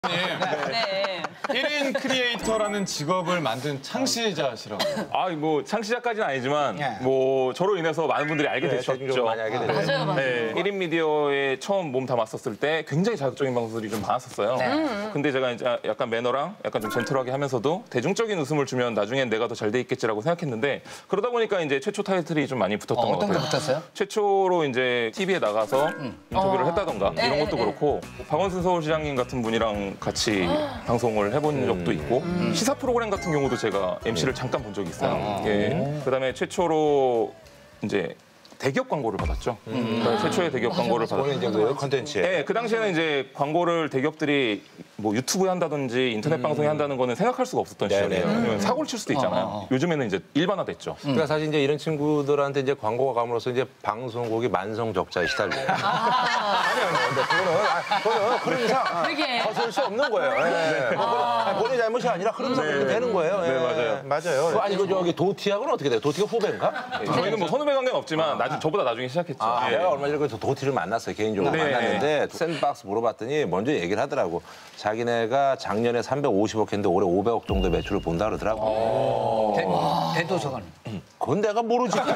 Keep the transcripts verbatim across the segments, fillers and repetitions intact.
네. 일 인 크리에이터라는 직업을 만든 창시자시라고요. 아, 뭐 창시자까지는 아니지만 네. 뭐 저로 인해서 많은 분들이 알게 네, 되셨죠. 많이 알게 되죠. 맞아요, 맞아요. 네, 일 인 미디어에 처음 몸 담았었을 때 굉장히 자극적인 방송들이 좀 많았었어요. 네. 근데 제가 이제 약간 매너랑 약간 좀 젠틀하게 하면서도 대중적인 웃음을 주면 나중엔 내가 더 잘 돼 있겠지라고 생각했는데 그러다 보니까 이제 최초 타이틀이 좀 많이 붙었던 어, 것 어떤 같아요. 게 붙었어요? 최초로 이제 티비에 나가서 인터뷰를 어. 했다던가 네, 이런 것도 네, 그렇고 박원순 서울시장님 같은 분이랑 같이 방송을 해본 적도 있고 시사 프로그램 같은 경우도 제가 엠시를 잠깐 본 적이 있어요. 예. 그다음에 최초로 이제 대기업 광고를 받았죠. 그러니까 최초의 대기업 광고를 그거는 받았죠. 이제 그 컨텐츠에. 네, 그 당시에는 이제 광고를 대기업들이 뭐 유튜브에 한다든지 인터넷 방송에 한다는 거는 생각할 수가 없었던 네네. 시절이에요. 왜냐면 사고를 칠 수도 있잖아요. 요즘에는 이제 일반화됐죠. 그러니까 사실 이제 이런 친구들한테 이제 광고가 감으로써 이제 방송국이 만성 적자에 시달려요. 아니, 아니, 근데 그거는, 아, 그거는 흐름상 그러게. 거슬 수 없는 거예요. 예. 뭐 그건, 아니, 본인 잘못이 아니라 흐름상 그렇게 되는 거예요. 예. 네, 맞아요. 맞아요. 그, 아니, 그 저기 도티하고는 어떻게 돼요? 도티가 후배인가? 저희는 뭐 선후배 관계는 없지만 나중 저보다 나중에 시작했죠. 아, 예. 내가 얼마 전에 그 도티를 만났어요. 개인적으로 네. 만났는데 샌드박스 물어봤더니 먼저 얘기를 하더라고. 자기네가 작년에 삼백오십억 했는데 올해 오백억 정도 매출을 본다 그러더라고. 대, 대도서관. 그건 내가 모르지. 내가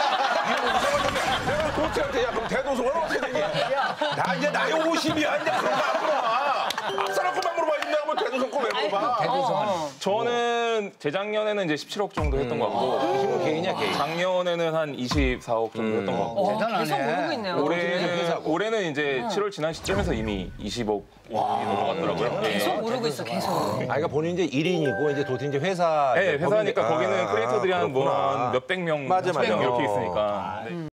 도티한테 야 그럼 대도서관 어떻게 되냐? 나 이제 나이 오십이야. 이제 그런 거안 물어봐. 앞사람 것만 물어봐야지. 내가 뭐 대도서관 거왜 물어봐? 대도서관. 저는 재작년에는 이제 십칠억 정도 했던 것 같고 친구 개인이야 개인. 작년에는 한 이십사억 정도 했던 것 같고 어, 대단하네. 계속 오르고 있네요. 올해는, 올해는 이제 칠월 지난 시점에서 이미 이십억이 넘어갔더라고요. 예. 계속 오르고 있어, 계속. 아, 그러니까 본인 이제 일 인이고 이제 도티 이제 회사. 네, 회사니까 법인이- 거기는 아, 크리에이터들이 한 뭐 그렇구나. 한 몇백 명, 맞아, 수백 명 맞아. 이렇게 있으니까. 네.